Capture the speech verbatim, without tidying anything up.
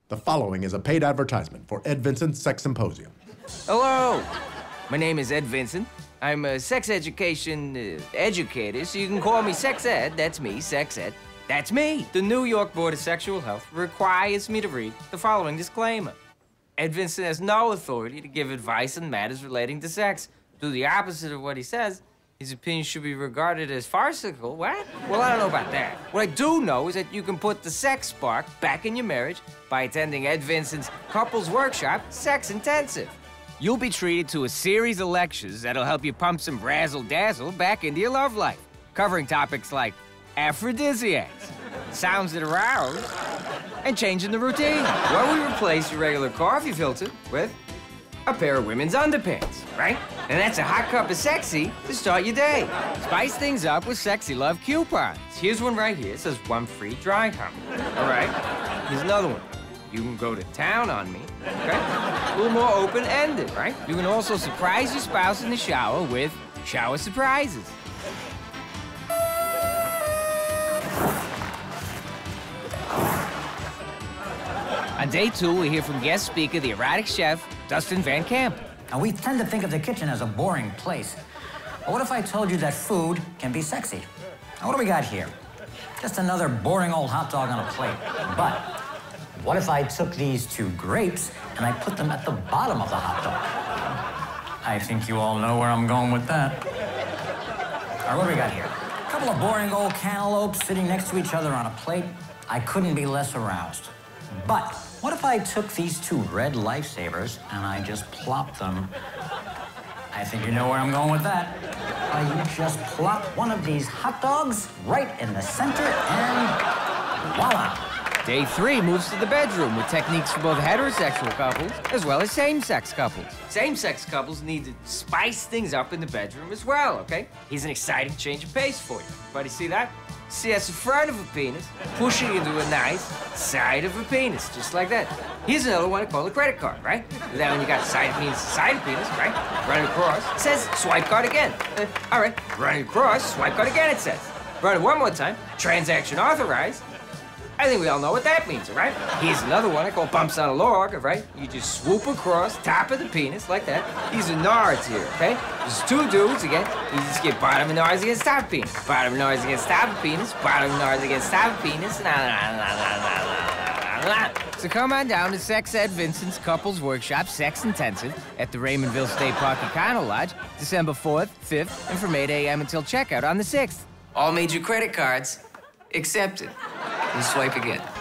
The following is a paid advertisement for Ed Vincent's Sex Symposium. Hello, my name is Ed Vincent. I'm a sex education uh, educator, so you can call me Sex Ed. That's me, Sex Ed. That's me. The New York Board of Sexual Health requires me to read the following disclaimer. Ed Vincent has no authority to give advice on matters relating to sex. Do the opposite of what he says, his opinion should be regarded as farcical. What? Well, I don't know about that. What I do know is that you can put the sex spark back in your marriage by attending Ed Vincent's Couples Workshop, Sex Intensive. You'll be treated to a series of lectures that'll help you pump some razzle-dazzle back into your love life, covering topics like aphrodisiacs, sounds that arouse, and changing the routine. Where we replace your regular coffee filter with a pair of women's underpants, right? And that's a hot cup of sexy to start your day. Spice things up with Sexy Love coupons. Here's one right here. It says one free dry hump. All right? Here's another one. You can go to town on me, okay? A little more open-ended, right? You can also surprise your spouse in the shower with shower surprises. On day two, we hear from guest speaker, the erotic chef, Dustin Van Camp. Now, we tend to think of the kitchen as a boring place. But what if I told you that food can be sexy? Now, what do we got here? Just another boring old hot dog on a plate. But what if I took these two grapes and I put them at the bottom of the hot dog? I think you all know where I'm going with that. All right, what do we got here? A couple of boring old cantaloupes sitting next to each other on a plate. I couldn't be less aroused. But what if I took these two red lifesavers and I just plopped them? I think you know where I'm going with that. Uh, you just plop one of these hot dogs right in the center and voila. Day three moves to the bedroom with techniques for both heterosexual couples as well as same-sex couples. Same-sex couples need to spice things up in the bedroom as well, okay? Here's an exciting change of pace for you. Everybody see that? See, that's the front of a penis pushing into a nice side of a penis, just like that. Here's another one called a credit card, right? Then when you got side of penis, side of penis, right? Run it across, it says swipe card again. Uh, all right, run it across, swipe card again, it says. Run it one more time, transaction authorized. I think we all know what that means, all right? Here's another one I call bumps on a log, all right? You just swoop across top of the penis like that. These are nards here, okay? There's two dudes, again. You just get bottom of nards against top of penis. Bottom of nards against top of penis. Bottom of nards against top of penis. Nah, nah, nah, nah, nah, nah, nah, nah. So come on down to Sex Ed Vincent's Couples Workshop, Sex Intensive, at the Raymondville State Park Econo Lodge, December fourth, fifth, and from eight A M until checkout on the sixth. All major credit cards accepted. And swipe again.